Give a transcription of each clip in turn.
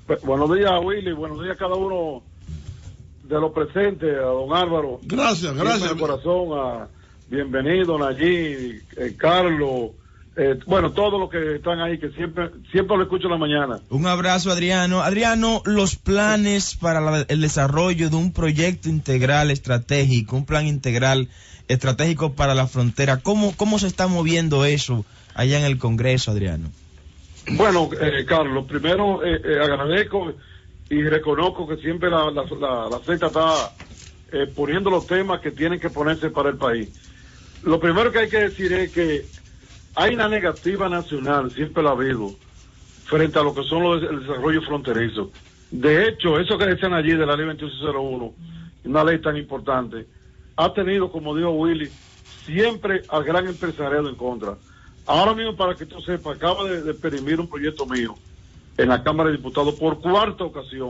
Buenos días, Willy. Buenos días a cada uno de los presentes. A don Álvaro. Gracias. De corazón. Bienvenido, Nayí, Carlos. Bueno, todos los que están ahí, que siempre lo escucho en la mañana. Un abrazo, Adriano. Adriano, los planes para el desarrollo de un proyecto integral estratégico, un plan integral estratégico para la frontera, ¿cómo se está moviendo eso allá en el Congreso, Adriano? Bueno, Carlos, primero agradezco y reconozco que siempre la Z está poniendo los temas que tienen que ponerse para el país. Lo primero que hay que decir es que hay una negativa nacional, siempre la ha habido, frente a lo que son el desarrollo fronterizo. De hecho, eso que decían allí de la ley 2101, una ley tan importante, ha tenido, como dijo Willy, siempre al gran empresariado en contra. Ahora mismo, para que tú sepas, acaba de perimir un proyecto mío en la Cámara de Diputados por cuarta ocasión,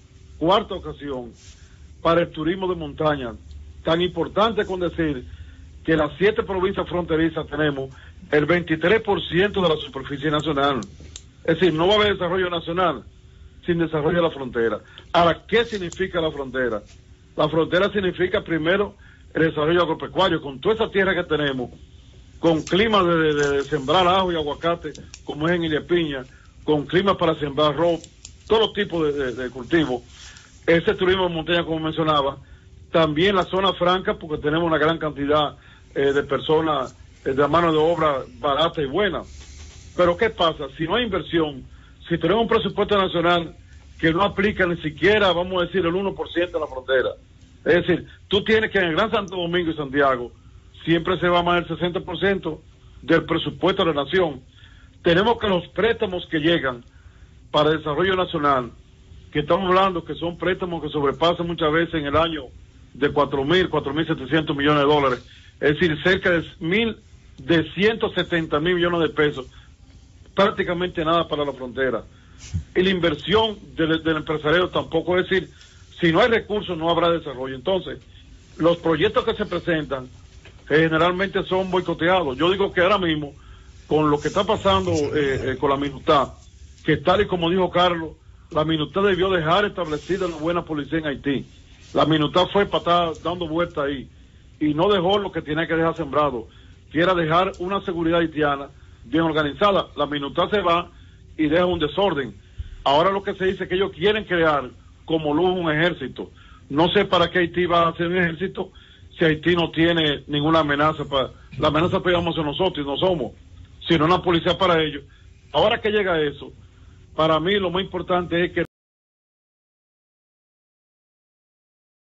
para el turismo de montaña. Tan importante con decir que las 7 provincias fronterizas tenemos el 23% de la superficie nacional. Es decir, no va a haber desarrollo nacional sin desarrollo de la frontera. Ahora, ¿qué significa la frontera? La frontera significa primero el desarrollo agropecuario, con toda esa tierra que tenemos, con clima de sembrar ajo y aguacate, como es en Ilia Piña, con clima para sembrar arroz, todos los tipos de cultivos. Ese turismo de montaña, como mencionaba, también la zona franca, porque tenemos una gran cantidad de personas de mano de obra barata y buena. Pero ¿qué pasa? Si no hay inversión, si tenemos un presupuesto nacional que no aplica ni siquiera, vamos a decir, el 1% de la frontera. Es decir, tú tienes que en el Gran Santo Domingo y Santiago siempre se va más del 60% del presupuesto de la nación. Tenemos que los préstamos que llegan para el desarrollo nacional, que estamos hablando que son préstamos que sobrepasan muchas veces en el año de 4.700 millones de dólares, es decir, cerca de 170.000 millones de pesos, prácticamente nada para la frontera. Y la inversión del empresario tampoco, es decir, si no hay recursos no habrá desarrollo. Entonces, los proyectos que se presentan generalmente son boicoteados. Yo digo que ahora mismo, con lo que está pasando con la MINUSTAH, que tal y como dijo Carlos, la MINUSTAH debió dejar establecida una buena policía en Haití. La MINUSTAH fue para estar dando vueltas ahí y no dejó lo que tenía que dejar sembrado, que era dejar una seguridad haitiana bien organizada. La MINUSTAH se va y deja un desorden. Ahora lo que se dice es que ellos quieren crear como lujo un ejército. No sé para qué Haití va a hacer un ejército si Haití no tiene ninguna amenaza. La amenaza pegamos a nosotros y no somos, sino una policía para ellos. Ahora que llega eso, para mí lo más importante es que